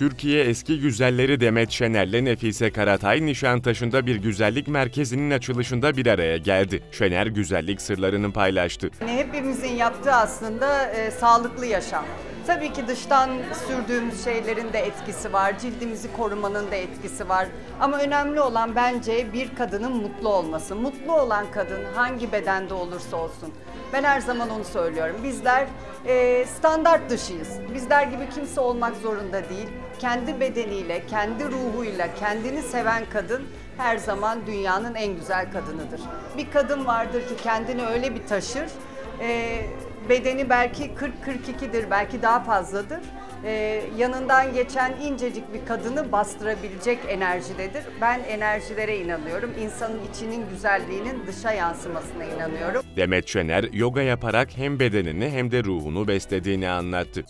Türkiye eski güzelleri Demet Şener'le Nefise Karatay, Nişantaşı'nda bir güzellik merkezinin açılışında bir araya geldi. Şener güzellik sırlarını paylaştı. Hepimizin yaptığı aslında sağlıklı yaşam. Tabii ki dıştan sürdüğümüz şeylerin de etkisi var, cildimizi korumanın da etkisi var. Ama önemli olan bence bir kadının mutlu olması. Mutlu olan kadın hangi bedende olursa olsun. Ben her zaman onu söylüyorum. Bizler standart dışıyız. Bizler gibi kimse olmak zorunda değil. Kendi bedeniyle, kendi ruhuyla, kendini seven kadın her zaman dünyanın en güzel kadınıdır. Bir kadın vardır ki kendini öyle bir taşır. Bedeni belki 40-42'dir, belki daha fazladır. Yanından geçen incecik bir kadını bastırabilecek enerjidedir. Ben enerjilere inanıyorum. İnsanın içinin güzelliğinin dışa yansımasına inanıyorum. Demet Şener, yoga yaparak hem bedenini hem de ruhunu beslediğini anlattı.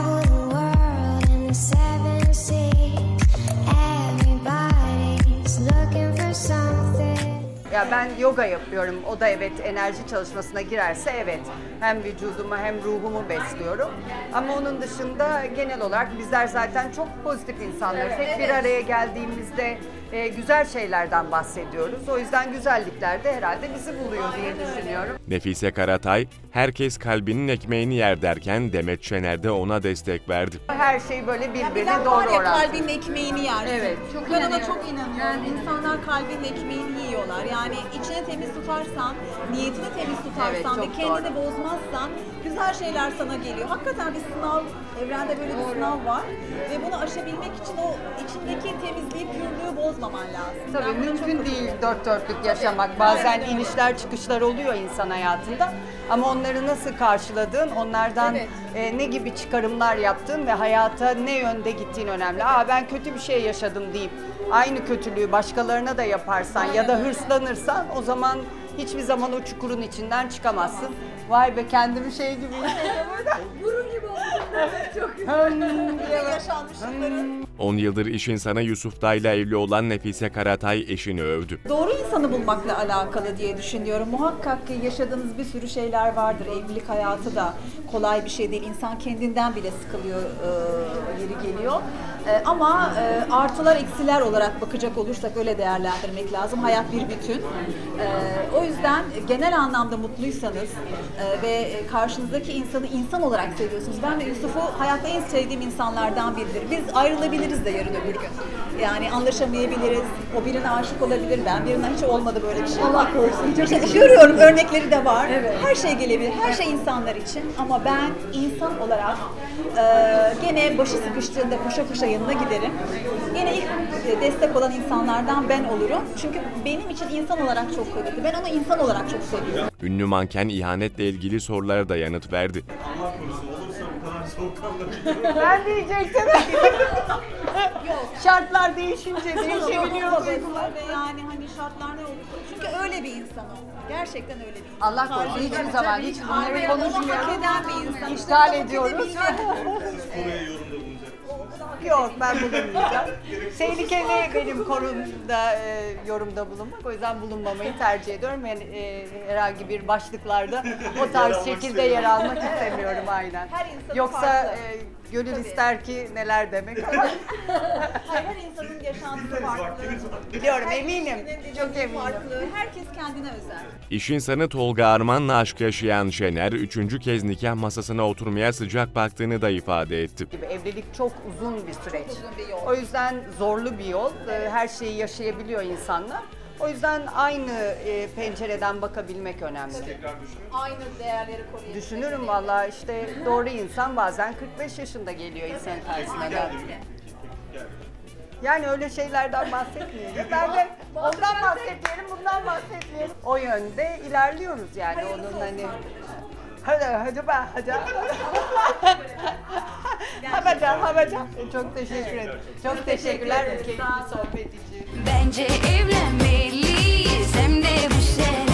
Ya ben yoga yapıyorum. O da evet enerji çalışmasına girerse evet. Hem vücudumu hem ruhumu besliyorum. Ama onun dışında genel olarak bizler zaten çok pozitif insanlarız. Hep bir araya geldiğimizde güzel şeylerden bahsediyoruz. O yüzden güzellikler de herhalde bizi buluyor diye düşünüyorum. Nefise Karatay, herkes kalbinin ekmeğini yer derken Demet Şener de ona destek verdi. Her şey böyle birbirine doğru orantılı. orantılı. Kalbinin ekmeğini yer. Evet. Ben ona çok inanıyorum. İnsanlar kalbinin ekmeğini yiyorlar. Yani içini temiz tutarsan, niyetini temiz tutarsan Evet, ve kendini bozmazsan güzel şeyler sana geliyor. Hakikaten bir sınav, evrende böyle bir sınav var ve bunu aşabilmek için o içindeki temizliği, pürlüğü bozmaman lazım. Tabii mümkün değil dört dörtlük yaşamak. Bazen Evet. inişler çıkışlar oluyor insan hayatında. Ama onları nasıl karşıladığın, onlardan ne gibi çıkarımlar yaptığın ve hayata ne yönde gittiğin önemli. Ben kötü bir şey yaşadım deyip aynı kötülüğü başkalarına da yaparsan ya da hırslanırsan o zaman hiçbir zaman o çukurun içinden çıkamazsın. Vay be kendimi şey gibi Gurur gibi oldu. Çok güzel. Yaşanmışlıkları. 10 yıldır iş insanı Yusuf Day'la evli olan Nefise Karatay eşini övdü. Doğru insanı bulmakla alakalı diye düşünüyorum. Muhakkak ki yaşadığınız bir sürü şeyler vardır. Evlilik hayatı da kolay bir şey değil. İnsan kendinden bile sıkılıyor, yeri geliyor. Ama artılar eksiler olarak bakacak olursak öyle değerlendirmek lazım. Hayat bir bütün. O yüzden genel anlamda mutluysanız ve karşınızdaki insanı insan olarak seviyorsunuz. Ben de Yusuf'u hayatta en sevdiğim insanlardan biridir. Biz ayrılabiliriz de yarın öbür gün. Yani anlaşamayabiliriz. O birine aşık olabilir. Ben birine hiç olmadı böyle bir şey. Allah korusun. Görüyorum örnekleri de var. Evet. Her şey gelebilir. Her şey insanlar için. Ama ben insan olarak gene başı sıkıştığında koşa koşa yanına giderim. Yine ilk destek olan insanlardan ben olurum. Çünkü benim için insan olarak çok kıymetli. Ben onu insan olarak çok seviyorum. Ünlü manken ihanetle ilgili sorulara da yanıt verdi. Allah korusun olursa bu kadar soğukkanlı. Ben diyecektim. Yok. Şartlar değişince değişebiliyor. Ve yani hani şartlar ne olursa. Çünkü öyle bir insan o. Gerçekten öyle bir insan. Allah korusun hiçbir zaman hiç bunları Onu hak konuşmuyoruz. eden bir insan. İptal ediyoruz. Konuya yorumda bulunacak. Yok ben bulunmayacağım. Tehlikeli benim konumda yorumda bulunmak. O yüzden bulunmamayı tercih ediyorum. Yani, herhangi bir başlıklarda o tarz şekilde yer almak istemiyorum aynen. Her insanın Yoksa farklı. gönül ister ki neler demek. Her insanın yaşantısı farklı. Biliyorum Her eminim. kişinin Çok eminim. farklı. Herkes kendine özel. İş insanı Tolga Arman'la aşk yaşayan Şener, 3. kez nikah masasına oturmaya sıcak baktığını da ifade etti. Evlilik çok uzun bir süreç. Çok uzun bir yol. O yüzden zorlu bir yol. Her şeyi yaşayabiliyor insanlar. O yüzden aynı pencereden bakabilmek önemli. Aynı değerleri koruyor. Düşünürüm vallahi işte doğru insan bazen 45 yaşında geliyor insanın karşısına da. Yani öyle şeylerden bahsetmeyelim. Ben de ondan bahsetmeyelim, bundan bahsetmeyelim. O yönde ilerliyoruz yani onun hani. Hadi. Hadi. Çok teşekkür ederim. Çok teşekkürler ülke sohbet için. Bence evlenmeliyiz hem de bu sene.